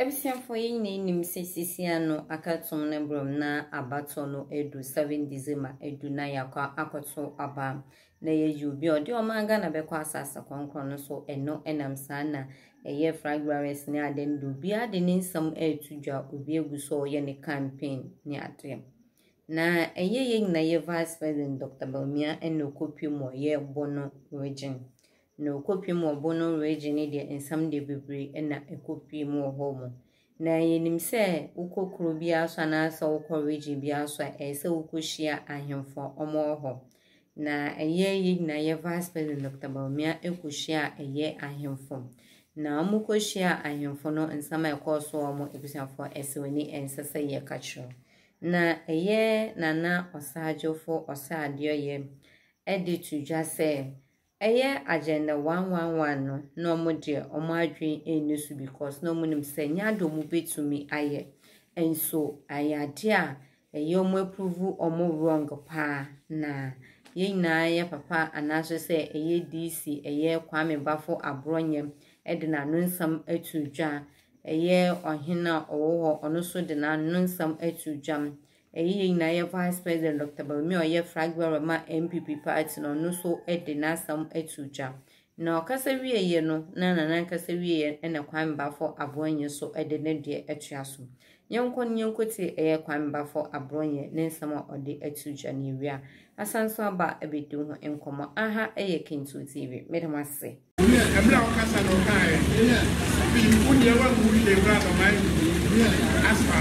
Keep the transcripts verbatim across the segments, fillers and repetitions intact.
Ebisian for ye name Siciano, Akaton Nebrum na abatono edu seven December edu na yakwa akoto aba na ye yubi odi o manga na bekwa asasa konkron so eno enam sana eye fragrance ne aden do bia de nsam etudwa obi eguso ye ne campaign ne ade na eye ye na ye vice president Doctor Bawumia eno kopi mo ye bono region no kopi mo bono region de ensam de bebre na ekopi mo homo na yenim se ukokro bia so na asa ukọ region bia so e se ukohia ahemfo omo ho na eye ye na ye vice president Doctor Bawumia ekohia eye ahemfo na omukohia ahemfo no ensam ekoso omo ebusiafo esewani ensese ye kachro na eye nana osajofo osadio ye editu jase eye agenda one one one no no mo de omo adwen enusu because no munim se nyado mu betumi aye enso ayade a eye omo approve omo wrong pa na ye na ye papa anaso se eye D C eye Kwame Bafo Abronye edina nunsam etudwa eye ohina owo ono so de na nunsam etudwam eye na ye vice president Doctor Bawumia ye fragwara ma M P P party no no so edina sam etudwa na okasa wiye no na na na kasa wiye ena Kwame Bafo Abronye so edene de etuaso nyenko nyenko ti eye Kwame Bafo Abronye ne nsam ode etudwa ni wia asanso aba ebedu ho enkomo aha eye Kintu T V medamase Emra okasa no kai bi unye wa mu le bra no mai aspa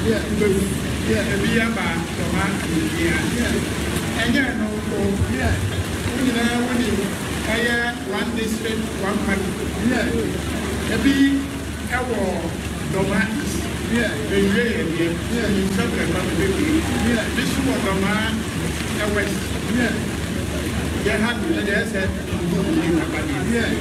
yeah bi aba to ma yeah enye no ko yeah unye na woni aya one district one party yeah bi ewo doma yeah be ye ye yeah you talk about the baby yeah this one doma e west yeah yeah had the said yeah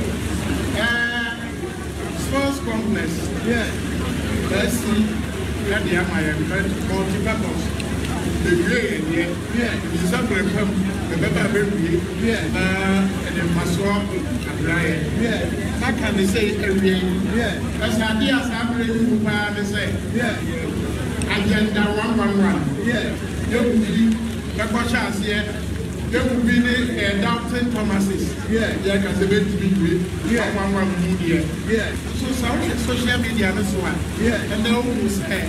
uh sports complex yeah let's see that the Amaya multi-purpose the gray yeah yeah the sample from the better baby yeah uh and the maswa Abranye yeah that can they say every yeah that's how the assembly who they say yeah agenda one one one yeah you will be the chance here there will be the doubting Thomases yeah yeah because they be to yeah one one media yeah so some social media this one yeah and they will say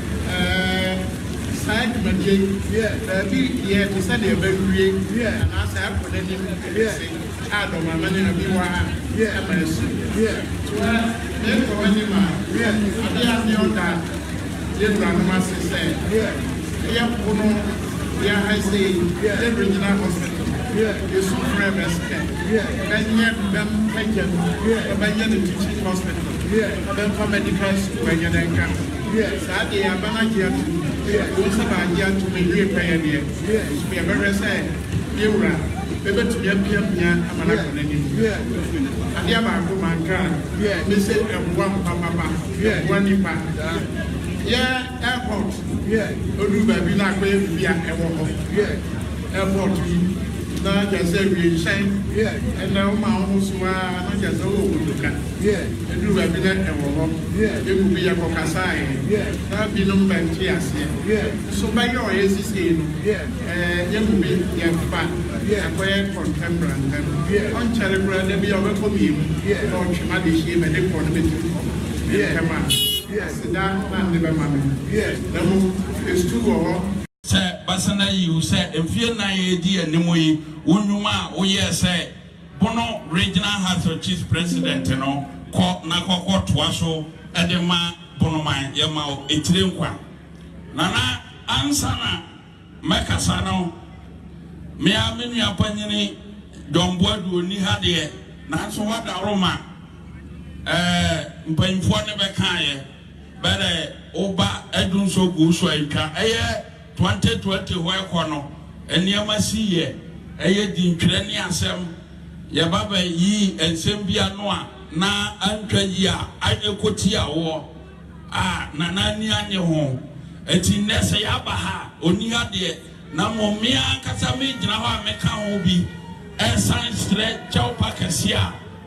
uh side media yeah be yeah to say they very yeah and as I put them yeah I don't mind any be wa yeah yeah so they go anywhere yeah and they have the other they grandma say yeah yeah no yeah, I say, yeah, the regional hospital. Yeah, you should have a scan. Yeah, then yet them take it. Yeah, then yet the teaching hospital. Yeah, then for medical school when you then come. Yeah, so they are going to get to. Yeah, also about here to be repaired here. Yeah, we are very sad. You are able to be a P M here. I'm not going to. Yeah, and the other man can. Yeah, they say one papa. Yeah, one ipa. Yeah, airport. Yeah, Odu baby na kwe bia ewo ho. Yeah, airport na just say we shine. Yeah, and now ma ho so a na just o oduka. Yeah, Odu baby na ewo ho. Yeah, e mu bia ko kasai. Yeah, na bi no mbanti ase. Yeah, so by your esisi no. Yeah, eh ye mu bi ye fa. Yeah, ko ye contemporary. Yeah, on chere bra na bi o be ko mi. Yeah, no twema de hie me de ko no be tu. Yeah, yes, that man never mammy. Yes, it's too or say, Basana, you say, if you're not a dear Nimui, Unuma, oh yes, say, Bono, regional has a chief president, you know, called Nako Tuaso, Edema, Bonomai, Yamao, Etrinqua. Nana, Ansana, Macasano, me a mini opinion, don't board ni hadie, not so what aroma. Eh, mpanyimfo ne bekaye bere oba edun so gu so atwa eye twenty twenty ho ekono eniama siye eye dintwere ne asem ye baba yi ensem bia no a na antwa yi a ayekoti awo a na nani anye ho eti nese ya ba ha oni ade na momia kasa me gina ho ameka ho bi ensan stre chau pakesia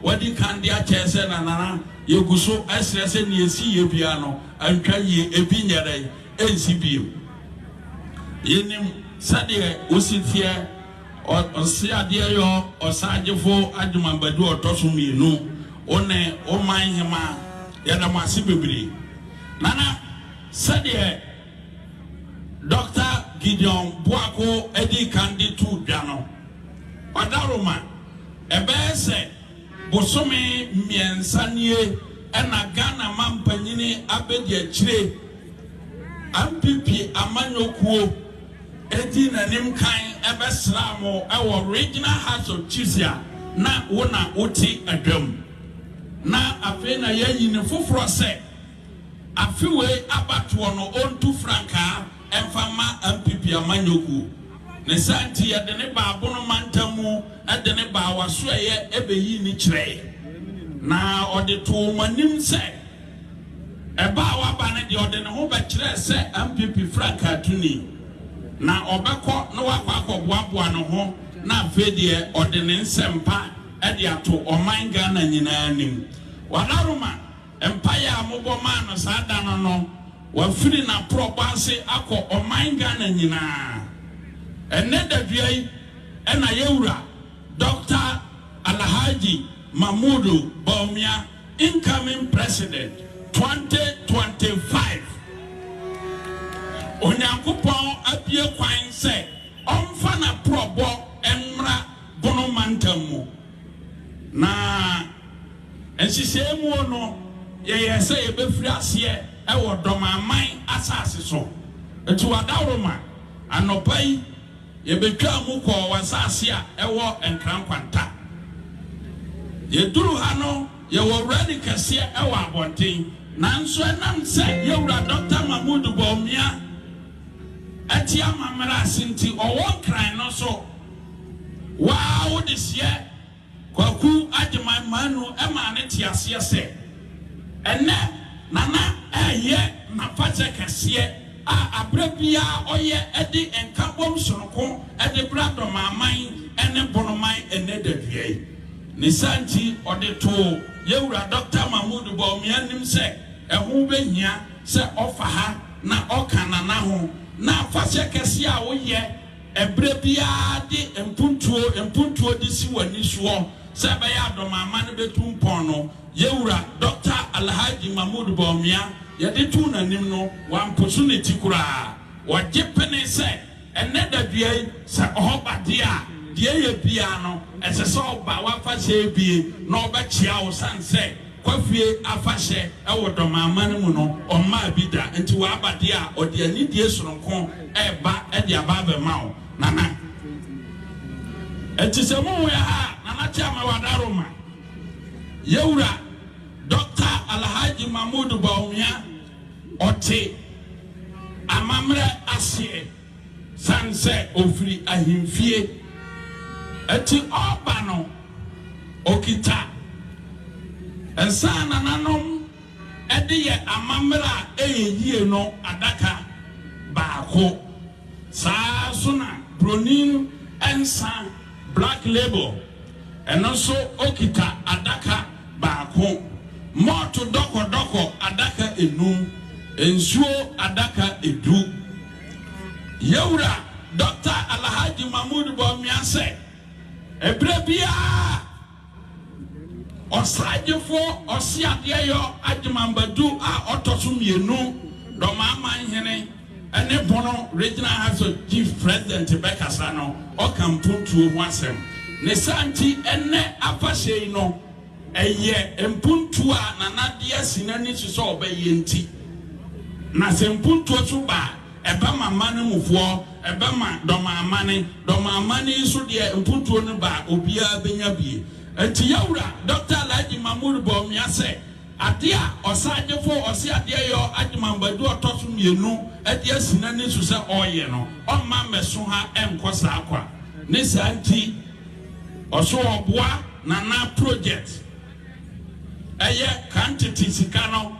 wadi kandia chese na nana yeguso asrese ne esi ye bia no antwa ye ebi nyere ensi bio yenim sade ositie osiade yo osagefo adwumambadu otosomienu one o manhema yada masi bebre nana sade Doctor Gideon Boako edi kanditu dano odaroma ebese bosome miensanie ena Ghana mampanyini abedi achire ampipi amanyokuo edi nanim kan ebesramo ewo regional house of chiefs na wona oti adwam na afena yanyine foforo se afiwe abatoɔ no ontu franka emfama ampipi amanyoku ne santi ya de ne ba abono mantamu ade ne ba waso eye ebeyi ni kire na ode to manim se eba wa ba ne de ode ne ho ba kire se ampipi franka tuni na obekɔ no wakɔ akɔboaboa no ho na afedie ode ne nsempa ade ato oman Ghana nyinaa nim wadaroma empire amoboma no sada no no wafiri na probanse akɔ oman Ghana nyinaa ene dadwai ena yewura Doctor Alhaji Mahmudu Bawumia incoming president twenty twenty-five onyankopɔn apie kwan sɛ ɔmfa na probo emra bono mantamu na ensisemu no ye sɛ yebefiri aseɛ ewo Dormahene asase so etu wadawroma anopai yebetwa mu ko wasase a ewo enkrankwanta yeduru ha no yewo ready kase ewo abonten nanso enam sɛ yewura Doctor Mahmudu Bawumia atia mamra sinti owo kran no so wow this year kwaku adman manu ema ne tiase sɛ ene nana eye na fache kase a abrabia oye edi enkabom sonoko edi brado maman ene bonoman ene dadwie ni santi ode to yewura Doctor Mahmudu Bawumia nim se ehu behia se ofa ha na okana na ho na fache kase a oye ebrabia di empuntuo empuntuo di si wani so se be ya Dormahene betum pono yewura Doctor Alhaji Mahmudu Bawumia yede tu nanim no wamposo ne tikura waje pene se ene dadua se ohobade a de ye bia no ese se oba wafa se bie na obachia wo sanse kwafie afahye ewo Dormahene mu no oma bida nti wa abade a ode ani die soronko eba e de aba be mawo nana enti se mu ya ha nana chama wadaroma yewura Doctor Alhaji Mahmudu Bawumia ote amamre asie sanse ofiri ahimfie eti obano okita ensana nanom ede ye amamra eyie no adaka baako saa sona bronin ensa black label enoso okita adaka baako moto doko doko adaka enum ensuo adaka edu yewura Doctor Alhaji Mahmudu Bawumia se ebrabia osajefo osiade yo adwumambadu a otosomienu Dormahene ene bono regional house of chief president bekasa no okampuntuo ho asem ne santi ene afahye no eye empuntua na nadia sinani so obaye nti na sempuntua so ba eba mama ne mufo eba ma Dormahene Dormahene so de empuntuo no ba obia benya bie enti yawura Doctor Alhaji Mahmudu Bawumia se ade a osagefo osi ade yo adwumambadu otoso mienu ade sinani so se oye no omma meso ha enkosa akwa ne santi oso oboa na na project eye quantity sikano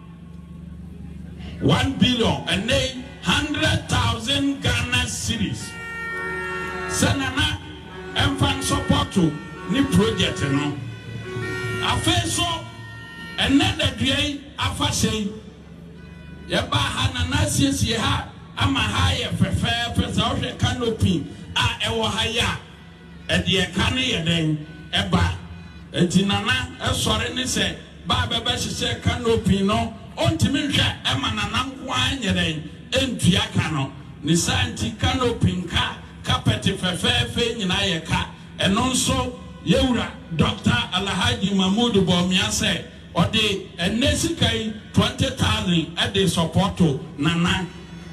one billion and eight hundred thousand Ghana cedis. Senana enfan support to ni project no afeso eneda duai afasei ye ba ha na na siesie ha ama ha ye fefe fesa o hwe canopy a ewo ha ya e de ka ne ye den e ba enti nana e sore ne se ba beba hye canopy no ontimi hwe e ma nana nko anye den entua ka no ni santi canopy nka carpet fefe fe nyina ye ka eno nso yewura Doctor Alhaji Mahmoud Bawumia say ode enesikai twenty thousand e de supporto nana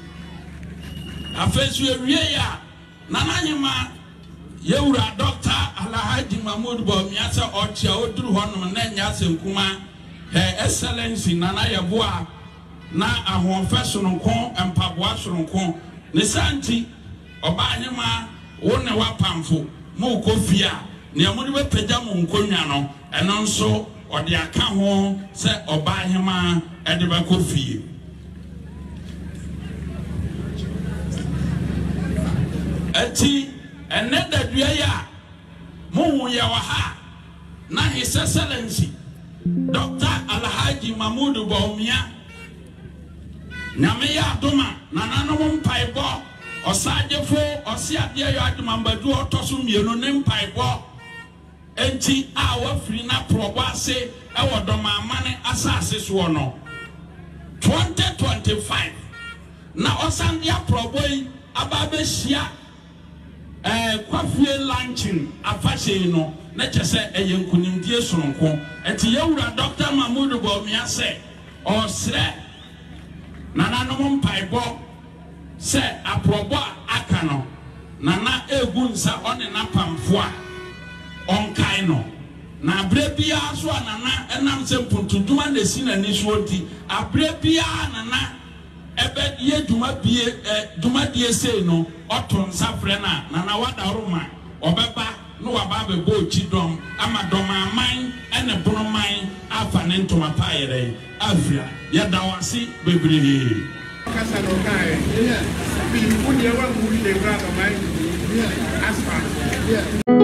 afesu ewie ya nana nyima yewura Doctor Alhaji Mahmoud Bawumia say ochia oduru honom na nya senkuma her excellency nana yeboa na ahonfe sononko empaboa sononko ne santi oba nyima wone wapamfo mo kofia ne amudi we pagya mo nkonwa no eno nso ode aka ho se oba hema e de ba kofie ati eneda dua ya mo hu ya wa ha na his excellency Doctor Alhaji Mahmoud Bawumia nyame ya doma na nanom mpaibo osajefo osiade yo adoma mbadu otoso mienu ne mpaibo enti a wafiri na probo ase e wodomamane asase so no twenty twenty-five na osandia probo yi ababe hia eh kwafie launching afashe no na chese eyenkunimdie soronko enti yewura Doctor Mahmoud Bawumia se osre nana no mpaibo se aprobo akano nana egunsa one na pamfo a onkai no na abrebia so nana enam se mpuntuduma na sina ni so odi abrebia nana ebe ye duma bie duma die sei no oton safre na nana wadaroma obeba no waba be bo chidom ama domaman ene bonoman afa ne ntoma paire afia ya dawasi bebree kasa no kai bi uni wa muri le bra to mai asfa